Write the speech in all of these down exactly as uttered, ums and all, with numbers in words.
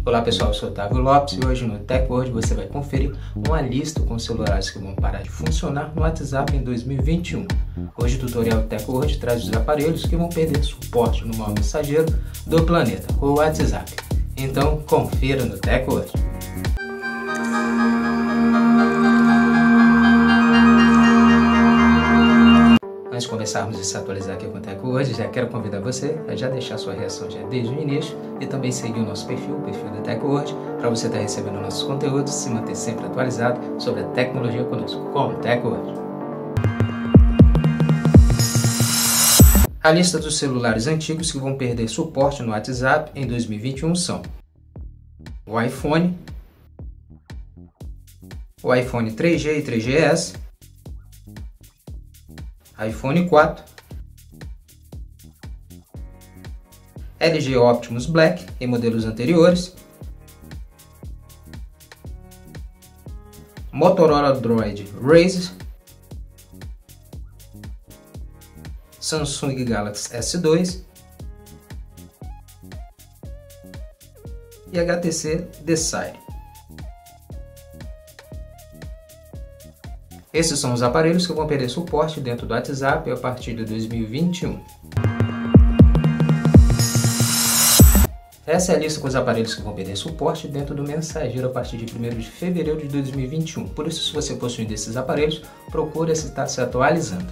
Olá pessoal, eu sou o Otávio Lopes e hoje no TechWord você vai conferir uma lista com celulares que vão parar de funcionar no WhatsApp em dois mil e vinte e um. Hoje o tutorial TechWord traz os aparelhos que vão perder suporte no maior mensageiro do planeta, o WhatsApp. Então confira no TechWord. Antes de começarmos a se atualizar aqui com o TechWord, já quero convidar você a já deixar sua reação já desde o início e também seguir o nosso perfil, o perfil da TechWord, para você estar recebendo nossos conteúdos e se manter sempre atualizado sobre a tecnologia conosco, com o TechWord. A lista dos celulares antigos que vão perder suporte no WhatsApp em dois mil e vinte e um são o iPhone, o iPhone três G e três G S, iPhone quatro, L G Optimus Black em modelos anteriores, Motorola Droid Razr, Samsung Galaxy S dois e H T C Desire. Esses são os aparelhos que vão perder suporte dentro do WhatsApp a partir de dois mil e vinte e um. Essa é a lista com os aparelhos que vão perder suporte dentro do mensageiro a partir de primeiro de fevereiro de dois mil e vinte e um. Por isso, se você possui desses aparelhos, procure estar se atualizando.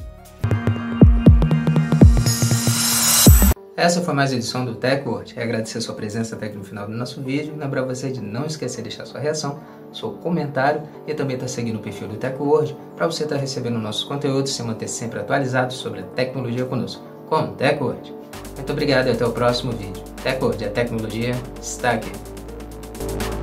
Essa foi mais uma edição do TechWord. Agradecer a sua presença até aqui no final do nosso vídeo. Lembrar você de não esquecer de deixar sua reação, seu comentário e também estar seguindo o perfil do TechWord para você estar recebendo nossos conteúdos e se manter sempre atualizado sobre a tecnologia conosco, com o TechWord. Muito obrigado e até o próximo vídeo. TechWord, a tecnologia está aqui.